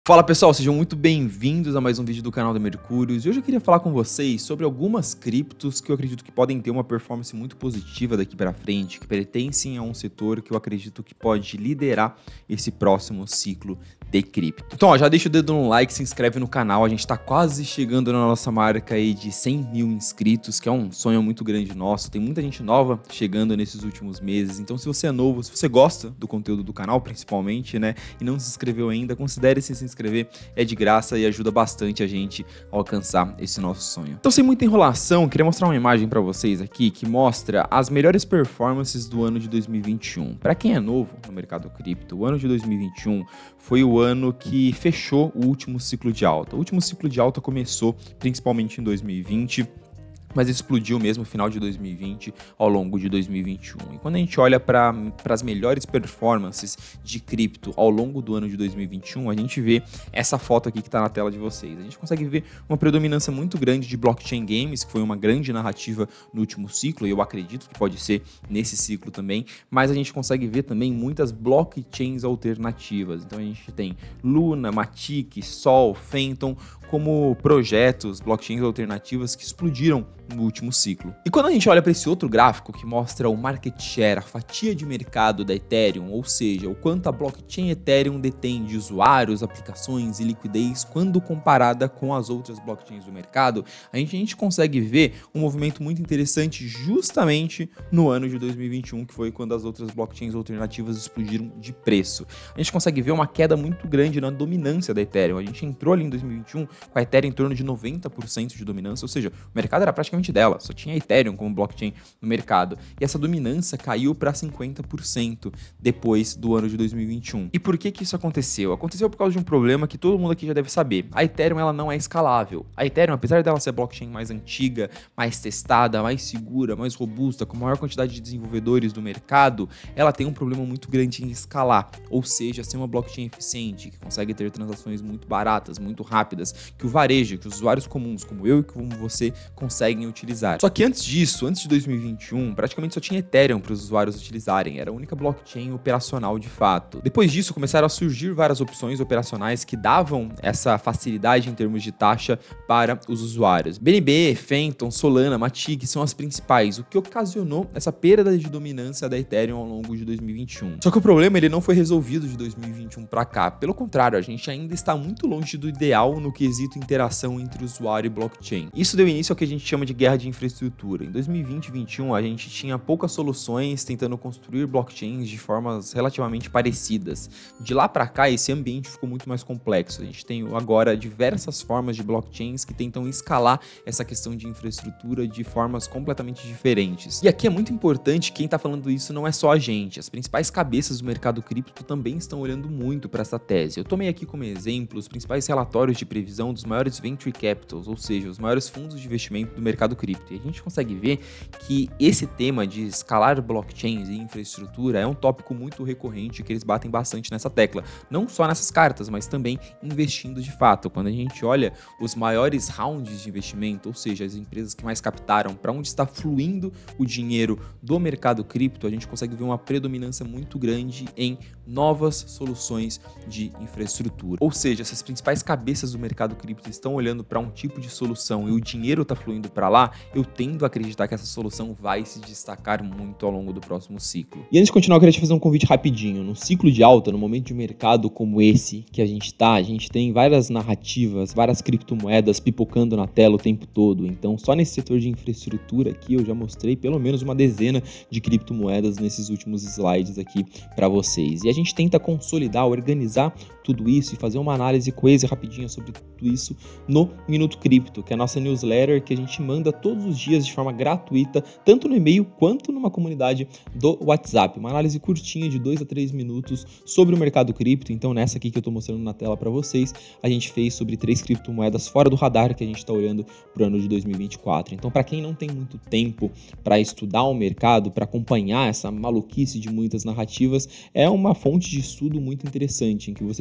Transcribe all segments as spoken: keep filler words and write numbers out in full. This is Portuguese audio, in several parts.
Fala pessoal, sejam muito bem-vindos a mais um vídeo do canal da Mercúrios. E hoje eu queria falar com vocês sobre algumas criptos que eu acredito que podem ter uma performance muito positiva daqui para frente, que pertencem a um setor que eu acredito que pode liderar esse próximo ciclo de cripto. Então ó, já deixa o dedo no like, se inscreve no canal, a gente tá quase chegando na nossa marca aí de cem mil inscritos, que é um sonho muito grande nosso. Tem muita gente nova chegando nesses últimos meses, então se você é novo, se você gosta do conteúdo do canal principalmente, né, e não se inscreveu ainda, considere se inscrever, é de graça e ajuda bastante a gente a alcançar esse nosso sonho. Então, sem muita enrolação, queria mostrar uma imagem para vocês aqui que mostra as melhores performances do ano de dois mil e vinte e um. Para quem é novo no mercado cripto, o ano de dois mil e vinte e um foi o ano que fechou o último ciclo de alta. O último ciclo de alta começou principalmente em dois mil e vinte, mas explodiu mesmo no final de dois mil e vinte, ao longo de dois mil e vinte e um. E quando a gente olha para as melhores performances de cripto ao longo do ano de dois mil e vinte e um, a gente vê essa foto aqui que está na tela de vocês. A gente consegue ver uma predominância muito grande de blockchain games, que foi uma grande narrativa no último ciclo, e eu acredito que pode ser nesse ciclo também, mas a gente consegue ver também muitas blockchains alternativas. Então a gente tem Luna, Matic, Sol, Phantom, como projetos, blockchains alternativas que explodiram no último ciclo. E quando a gente olha para esse outro gráfico que mostra o market share, a fatia de mercado da Ethereum, ou seja, o quanto a blockchain Ethereum detém de usuários, aplicações e liquidez quando comparada com as outras blockchains do mercado, a gente, a gente consegue ver um movimento muito interessante justamente no ano de dois mil e vinte e um, que foi quando as outras blockchains alternativas explodiram de preço. A gente consegue ver uma queda muito grande na dominância da Ethereum. A gente entrou ali em dois mil e vinte e um com a Ethereum em torno de noventa por cento de dominância, ou seja, o mercado era praticamente dela, só tinha Ethereum como blockchain no mercado. E essa dominância caiu para cinquenta por cento depois do ano de dois mil e vinte e um. E por que que isso aconteceu? Aconteceu por causa de um problema que todo mundo aqui já deve saber. A Ethereum ela não é escalável. A Ethereum, apesar dela ser a blockchain mais antiga, mais testada, mais segura, mais robusta, com maior quantidade de desenvolvedores do mercado, ela tem um problema muito grande em escalar, ou seja, ser uma blockchain eficiente, que consegue ter transações muito baratas, muito rápidas, que o varejo, que os usuários comuns, como eu e como você, conseguem utilizar. Só que antes disso, antes de dois mil e vinte e um, praticamente só tinha Ethereum para os usuários utilizarem, era a única blockchain operacional de fato. Depois disso, começaram a surgir várias opções operacionais que davam essa facilidade em termos de taxa para os usuários. B N B, Phantom, Solana, Matic são as principais, o que ocasionou essa perda de dominância da Ethereum ao longo de dois mil e vinte e um. Só que o problema ele não foi resolvido de dois mil e vinte e um para cá, pelo contrário, a gente ainda está muito longe do ideal no quesito interação entre usuário e blockchain. Isso deu início ao que a gente chama de guerra de infraestrutura. Em dois mil e vinte e vinte e um, a gente tinha poucas soluções tentando construir blockchains de formas relativamente parecidas. De lá para cá, esse ambiente ficou muito mais complexo. A gente tem agora diversas formas de blockchains que tentam escalar essa questão de infraestrutura de formas completamente diferentes. E aqui é muito importante, quem está falando isso não é só a gente. As principais cabeças do mercado cripto também estão olhando muito para essa tese. Eu tomei aqui como exemplo os principais relatórios de previsão dos maiores venture capitals, ou seja, os maiores fundos de investimento do mercado cripto. E a gente consegue ver que esse tema de escalar blockchains e infraestrutura é um tópico muito recorrente que eles batem bastante nessa tecla. Não só nessas cartas, mas também investindo de fato. Quando a gente olha os maiores rounds de investimento, ou seja, as empresas que mais captaram, para onde está fluindo o dinheiro do mercado cripto, a gente consegue ver uma predominância muito grande em novas soluções de infraestrutura. Ou seja, essas principais cabeças do mercado cripto estão olhando para um tipo de solução e o dinheiro está fluindo para lá, eu tendo a acreditar que essa solução vai se destacar muito ao longo do próximo ciclo. E antes de continuar, eu queria te fazer um convite rapidinho. No ciclo de alta, no momento de mercado como esse que a gente está, a gente tem várias narrativas, várias criptomoedas pipocando na tela o tempo todo. Então, só nesse setor de infraestrutura aqui, eu já mostrei pelo menos uma dezena de criptomoedas nesses últimos slides aqui para vocês. E a gente tenta consolidar, organizar tudo isso e fazer uma análise coesa rapidinha sobre tudo isso no Minuto Cripto, que é a nossa newsletter que a gente manda todos os dias de forma gratuita, tanto no e-mail quanto numa comunidade do WhatsApp. Uma análise curtinha de dois a três minutos sobre o mercado cripto. Então, nessa aqui que eu estou mostrando na tela para vocês, a gente fez sobre três criptomoedas fora do radar que a gente está olhando para o ano de dois mil e vinte e quatro. Então, para quem não tem muito tempo para estudar o mercado, para acompanhar essa maluquice de muitas narrativas, é uma fonte de estudo muito interessante, em que você tem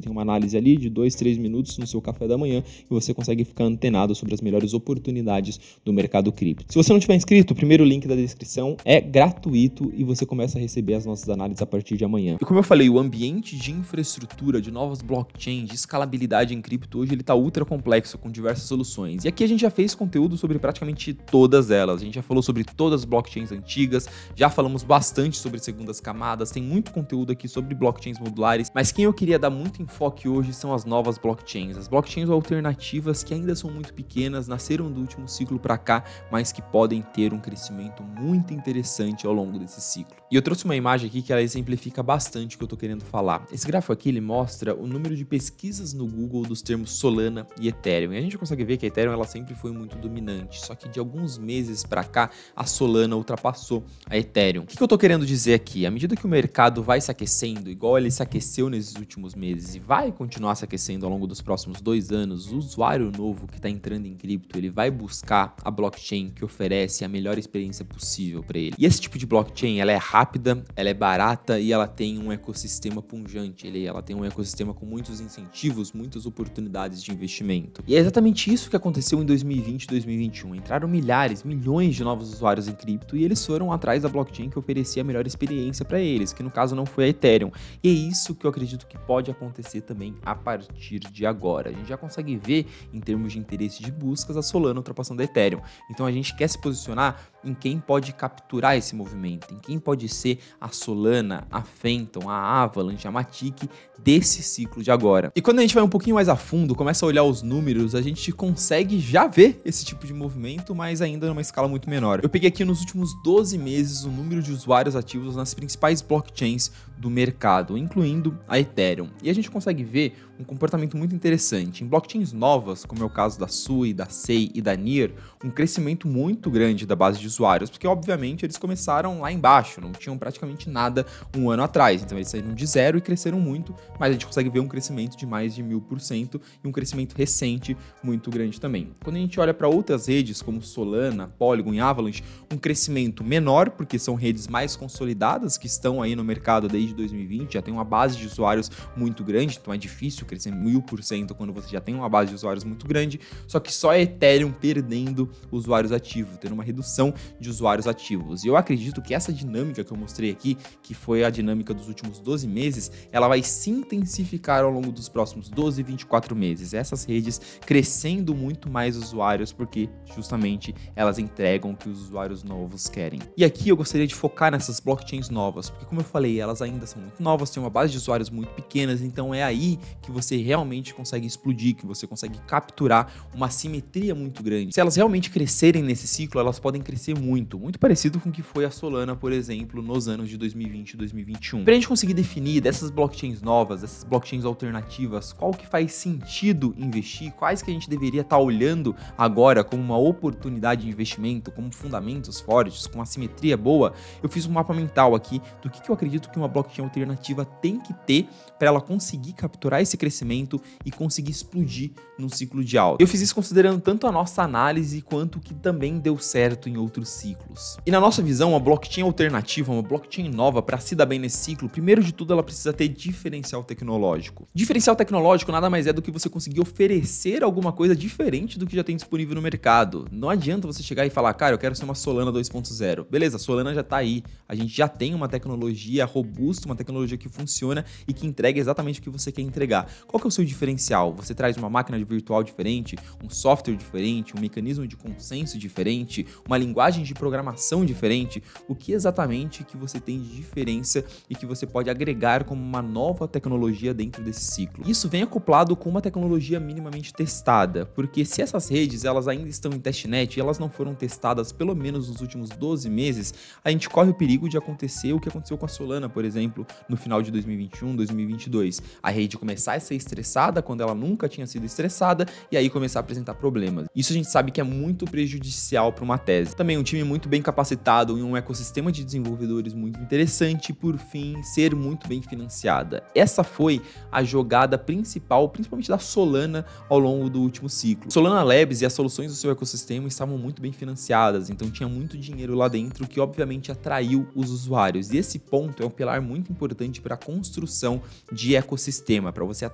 tem uma análise ali de dois, três minutos no seu café da manhã e você consegue ficar antenado sobre as melhores oportunidades do mercado cripto. Se você não tiver inscrito, o primeiro link da descrição é gratuito e você começa a receber as nossas análises a partir de amanhã. E como eu falei, o ambiente de infraestrutura, de novas blockchains, de escalabilidade em cripto, hoje ele está ultra complexo com diversas soluções. E aqui a gente já fez conteúdo sobre praticamente todas elas. A gente já falou sobre todas as blockchains antigas, já falamos bastante sobre segundas camadas, tem muito conteúdo aqui sobre blockchains modulares, mas quem eu queria dar muito enfoque hoje são as novas blockchains. As blockchains alternativas que ainda são muito pequenas, nasceram do último ciclo para cá, mas que podem ter um crescimento muito interessante ao longo desse ciclo. E eu trouxe uma imagem aqui que ela exemplifica bastante o que eu estou querendo falar. Esse gráfico aqui ele mostra o número de pesquisas no Google dos termos Solana e Ethereum. E a gente consegue ver que a Ethereum ela sempre foi muito dominante, só que de alguns meses para cá a Solana ultrapassou a Ethereum. O que eu estou querendo dizer aqui? À medida que o mercado vai se aquecendo, igual ele se aqueceu nesses últimos meses e vai continuar se aquecendo ao longo dos próximos dois anos, o usuário novo que está entrando em cripto, ele vai buscar a blockchain que oferece a melhor experiência possível para ele. E esse tipo de blockchain, ela é rápida, ela é barata e ela tem um ecossistema pungente. Ele, ela tem um ecossistema com muitos incentivos, muitas oportunidades de investimento. E é exatamente isso que aconteceu em dois mil e vinte e dois mil e vinte e um. Entraram milhares, milhões de novos usuários em cripto e eles foram atrás da blockchain que oferecia a melhor experiência para eles, que no caso não foi a Ethereum. E é isso que eu acredito que pode acontecer também a partir de agora. A gente já consegue ver, em termos de interesse de buscas, a Solana ultrapassando a Ethereum. Então a gente quer se posicionar em quem pode capturar esse movimento, em quem pode ser a Solana, a Phantom, a Avalanche, a Matic desse ciclo de agora. E quando a gente vai um pouquinho mais a fundo, começa a olhar os números, a gente consegue já ver esse tipo de movimento, mas ainda numa escala muito menor. Eu peguei aqui nos últimos doze meses o número de usuários ativos nas principais blockchains do mercado, incluindo a Ethereum. E a gente consegue ver um comportamento muito interessante. Em blockchains novas, como é o caso da Sui, da Sei e da Near, um crescimento muito grande da base de usuários, porque obviamente eles começaram lá embaixo, não tinham praticamente nada um ano atrás, então eles saíram de zero e cresceram muito, mas a gente consegue ver um crescimento de mais de mil por cento e um crescimento recente muito grande também. Quando a gente olha para outras redes como Solana, Polygon e Avalanche, um crescimento menor, porque são redes mais consolidadas que estão aí no mercado desde dois mil e vinte, já tem uma base de usuários muito grande, então é difícil crescer mil por cento quando você já tem uma base de usuários muito grande, só que só a Ethereum perdendo usuários ativos, tendo uma redução de usuários ativos. E eu acredito que essa dinâmica que eu mostrei aqui, que foi a dinâmica dos últimos doze meses, ela vai se intensificar ao longo dos próximos doze, vinte e quatro meses. Essas redes crescendo muito mais usuários, porque justamente elas entregam o que os usuários novos querem. E aqui eu gostaria de focar nessas blockchains novas, porque como eu falei, elas ainda são muito novas, têm uma base de usuários muito pequenas, então é aí que você realmente consegue explodir, que você consegue capturar uma simetria muito grande. Se elas realmente crescerem nesse ciclo, elas podem crescer muito, muito parecido com o que foi a Solana, por exemplo, nos anos de dois mil e vinte e dois mil e vinte e um. Para a gente conseguir definir dessas blockchains novas, dessas blockchains alternativas, qual que faz sentido investir, quais que a gente deveria estar olhando agora como uma oportunidade de investimento, como fundamentos fortes, com uma simetria boa, eu fiz um mapa mental aqui do que, que eu acredito que uma blockchain alternativa tem que ter para ela conseguir capturar esse crescimento e conseguir explodir num ciclo de alta. Eu fiz isso considerando tanto a nossa análise quanto o que também deu certo em outros ciclos. E na nossa visão, uma blockchain alternativa, uma blockchain nova, para se dar bem nesse ciclo, primeiro de tudo ela precisa ter diferencial tecnológico. Diferencial tecnológico nada mais é do que você conseguir oferecer alguma coisa diferente do que já tem disponível no mercado. Não adianta você chegar e falar, cara, eu quero ser uma Solana dois ponto zero. Beleza, a Solana já tá aí. A gente já tem uma tecnologia robusta, uma tecnologia que funciona e que entrega exatamente o que você quer entregar. Qual que é o seu diferencial? Você traz uma máquina virtual diferente, um software diferente, um mecanismo de consenso diferente, uma linguagem de programação diferente. O que exatamente que você tem de diferença e que você pode agregar como uma nova tecnologia dentro desse ciclo? Isso vem acoplado com uma tecnologia minimamente testada, porque se essas redes elas ainda estão em testnet e elas não foram testadas pelo menos nos últimos doze meses, a gente corre o perigo de acontecer o que aconteceu com a Solana, por exemplo, no final de dois mil e vinte e um, dois mil e vinte e dois. A rede começar a ser estressada quando ela nunca tinha sido estressada e aí começar a apresentar problemas. Isso a gente sabe que é muito prejudicial para uma tese. Também um time muito bem capacitado em um ecossistema de desenvolvedores muito interessante e, por fim, ser muito bem financiada. Essa foi a jogada principal, principalmente da Solana ao longo do último ciclo. Solana Labs e as soluções do seu ecossistema estavam muito bem financiadas, então tinha muito dinheiro lá dentro que obviamente atraiu os usuários. E esse ponto é um pilar muito importante para a construção de ecossistema, para você atrair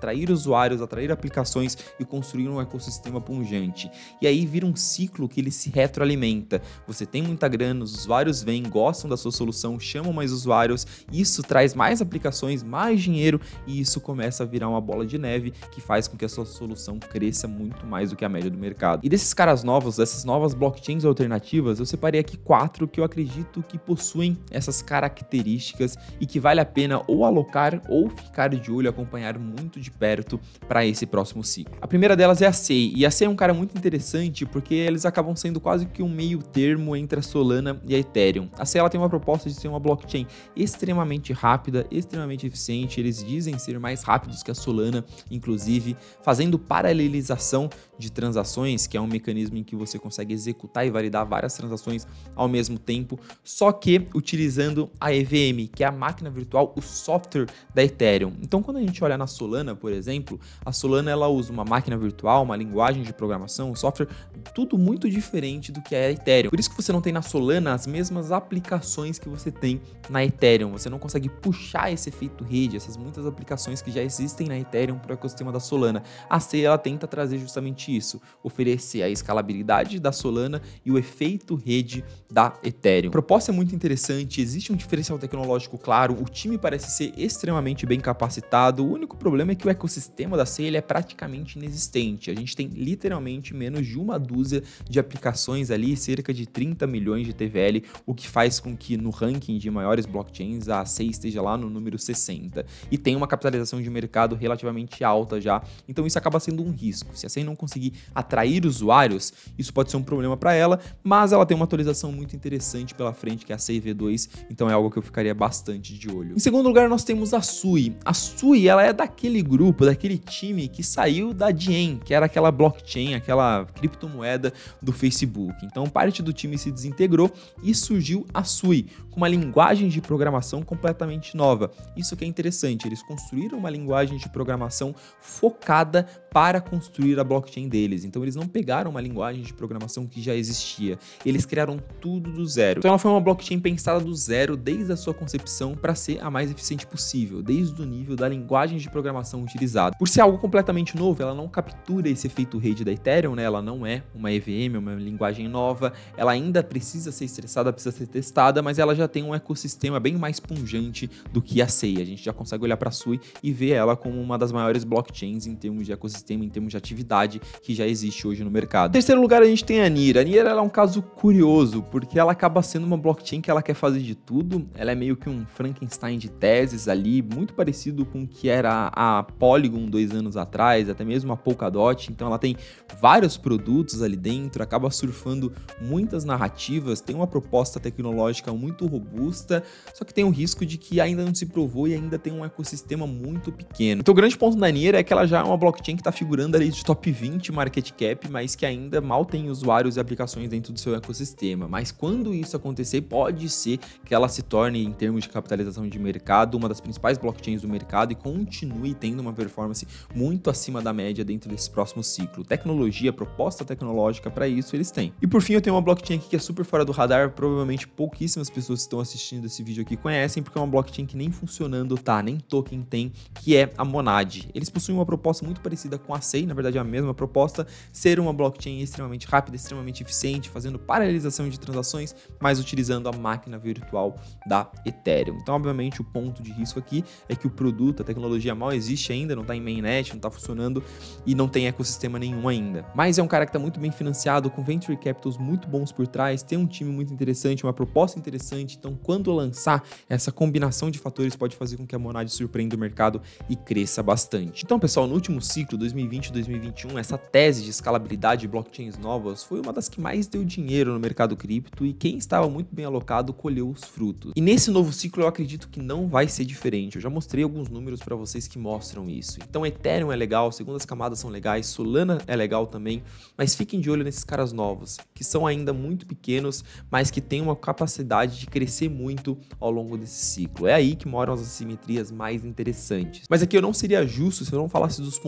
atrair usuários, atrair aplicações e construir um ecossistema pungente. E aí vira um ciclo que ele se retroalimenta. Você tem muita grana, os usuários vêm, gostam da sua solução, chamam mais usuários, isso traz mais aplicações, mais dinheiro e isso começa a virar uma bola de neve que faz com que a sua solução cresça muito mais do que a média do mercado. E desses caras novos, dessas novas blockchains alternativas, eu separei aqui quatro que eu acredito que possuem essas características e que vale a pena ou alocar ou ficar de olho, acompanhar muito de perto para esse próximo ciclo. A primeira delas é a Sei, e a Sei é um cara muito interessante porque eles acabam sendo quase que um meio termo entre a Solana e a Ethereum. A Sei ela tem uma proposta de ser uma blockchain extremamente rápida, extremamente eficiente, eles dizem ser mais rápidos que a Solana, inclusive fazendo paralelização de transações, que é um mecanismo em que você consegue executar e validar várias transações ao mesmo tempo, só que utilizando a E V M, que é a máquina virtual, o software da Ethereum. Então, quando a gente olha na Solana, por exemplo, a Solana ela usa uma máquina virtual, uma linguagem de programação, um software, tudo muito diferente do que é a Ethereum. Por isso que você não tem na Solana as mesmas aplicações que você tem na Ethereum. Você não consegue puxar esse efeito rede, essas muitas aplicações que já existem na Ethereum para o ecossistema da Solana. A Sei ela tenta trazer justamente isso, oferecer a escalabilidade da Solana e o efeito rede da Ethereum. A proposta é muito interessante, existe um diferencial tecnológico claro, o time parece ser extremamente bem capacitado, o único problema é que o ecossistema da Sei ele é praticamente inexistente. A gente tem literalmente menos de uma dúzia de aplicações ali, cerca de trinta milhões de T V L, o que faz com que no ranking de maiores blockchains a Sei esteja lá no número sessenta. E tem uma capitalização de mercado relativamente alta já, então isso acaba sendo um risco. Se a Sei não conseguir atrair usuários, isso pode ser um problema para ela, mas ela tem uma atualização muito interessante pela frente, que é a Sei V dois, então é algo que eu ficaria bastante de olho. Em segundo lugar, nós temos a Sui. A Sui, ela é daquele grupo, daquele time que saiu da Diem, que era aquela blockchain, aquela criptomoeda do Facebook. Então, parte do time se desintegrou e surgiu a Sui, com uma linguagem de programação completamente nova. Isso que é interessante, eles construíram uma linguagem de programação focada para construir a blockchain deles. Então, eles não pegaram uma linguagem de programação que já existia, eles criaram tudo do zero. Então, ela foi uma blockchain pensada do zero desde a sua concepção para ser a mais eficiente possível, desde o nível da linguagem de programação utilizada. Por ser algo completamente novo, ela não captura esse efeito rede da Ethereum, né? Ela não é uma E V M, uma linguagem nova, ela ainda precisa ser estressada, precisa ser testada, mas ela já tem um ecossistema bem mais pungente do que a Sei. A gente já consegue olhar para a Sui e ver ela como uma das maiores blockchains em termos de ecossistema, em termos de atividade que já existe hoje no mercado. Em terceiro lugar, a gente tem a Near. A Near ela é um caso curioso, porque ela acaba sendo uma blockchain que ela quer fazer de tudo, ela é meio que um Frankenstein de teses ali, muito parecido com o que era a Polygon dois anos atrás, até mesmo a Polkadot. Então ela tem vários produtos ali dentro, acaba surfando muitas narrativas, tem uma proposta tecnológica muito robusta, só que tem o risco de que ainda não se provou e ainda tem um ecossistema muito pequeno. Então o grande ponto da Near é que ela já é uma blockchain que está figurando ali de top vinte market cap, mas que ainda mal tem usuários e aplicações dentro do seu ecossistema. Mas quando isso acontecer, pode ser que ela se torne, em termos de capitalização de mercado, uma das principais blockchains do mercado e continue tendo uma performance muito acima da média dentro desse próximo ciclo. Tecnologia, proposta tecnológica para isso eles têm. E por fim, eu tenho uma blockchain aqui que é super fora do radar, provavelmente pouquíssimas pessoas que estão assistindo esse vídeo aqui conhecem, porque é uma blockchain que nem funcionando tá, nem token tem, que é a Monad. Eles possuem uma proposta muito parecida com a Sei, na verdade é a mesma proposta, ser uma blockchain extremamente rápida, extremamente eficiente, fazendo paralelização de transações, mas utilizando a máquina virtual da Ethereum. Então, obviamente, o ponto de risco aqui é que o produto, a tecnologia mal existe ainda, não está em mainnet, não está funcionando e não tem ecossistema nenhum ainda. Mas é um cara que está muito bem financiado, com venture capitals muito bons por trás, tem um time muito interessante, uma proposta interessante, então quando lançar, essa combinação de fatores pode fazer com que a Monad surpreenda o mercado e cresça bastante. Então, pessoal, no último ciclo, dois mil e vinte e dois mil e vinte e um, essa tese de escalabilidade de blockchains novas foi uma das que mais deu dinheiro no mercado cripto e quem estava muito bem alocado colheu os frutos. E nesse novo ciclo eu acredito que não vai ser diferente. Eu já mostrei alguns números para vocês que mostram isso. Então Ethereum é legal, segundas camadas são legais, Solana é legal também, mas fiquem de olho nesses caras novos, que são ainda muito pequenos, mas que têm uma capacidade de crescer muito ao longo desse ciclo. É aí que moram as assimetrias mais interessantes. Mas aqui eu não seria justo se eu não falasse dos pontos negativos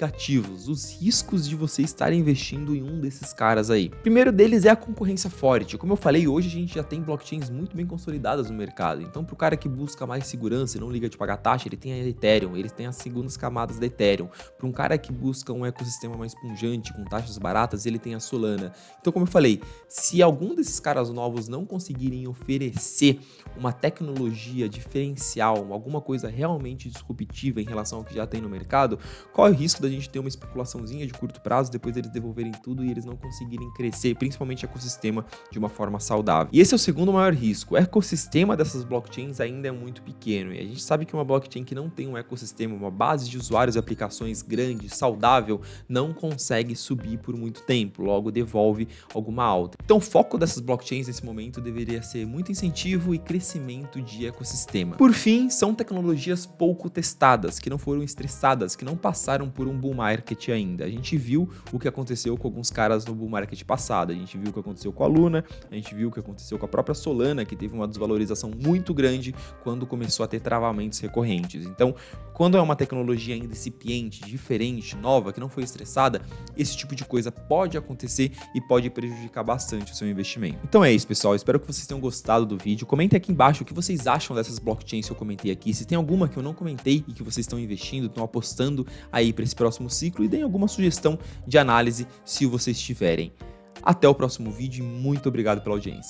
negativos, os riscos de você estar investindo em um desses caras aí. O primeiro deles é a concorrência forte. Como eu falei, hoje a gente já tem blockchains muito bem consolidadas no mercado. Então, para o cara que busca mais segurança e não liga de pagar taxa, ele tem a Ethereum, ele tem as segundas camadas da Ethereum. Para um cara que busca um ecossistema mais pungente, com taxas baratas, ele tem a Solana. Então, como eu falei, se algum desses caras novos não conseguirem oferecer uma tecnologia diferencial, alguma coisa realmente disruptiva em relação ao que já tem no mercado, qual é o risco da gente ter uma especulaçãozinha de curto prazo, depois eles devolverem tudo e eles não conseguirem crescer, principalmente o ecossistema, de uma forma saudável. E esse é o segundo maior risco. O ecossistema dessas blockchains ainda é muito pequeno, e a gente sabe que uma blockchain que não tem um ecossistema, uma base de usuários e aplicações grande, saudável, não consegue subir por muito tempo, logo devolve alguma alta. Então o foco dessas blockchains nesse momento deveria ser muito incentivo e crescimento de ecossistema. Por fim, são tecnologias pouco testadas, que não foram estressadas, que não passaram por um bull market ainda. A gente viu o que aconteceu com alguns caras no bull market passado, a gente viu o que aconteceu com a Luna, a gente viu o que aconteceu com a própria Solana, que teve uma desvalorização muito grande quando começou a ter travamentos recorrentes. Então, quando é uma tecnologia ainda incipiente, diferente, nova, que não foi estressada, esse tipo de coisa pode acontecer e pode prejudicar bastante o seu investimento. Então é isso, pessoal. Espero que vocês tenham gostado do vídeo. Comentem aqui embaixo o que vocês acham dessas blockchains que eu comentei aqui. Se tem alguma que eu não comentei e que vocês estão investindo, estão apostando aí para esse próximo ciclo, e deem alguma sugestão de análise se vocês tiverem. Até o próximo vídeo e muito obrigado pela audiência.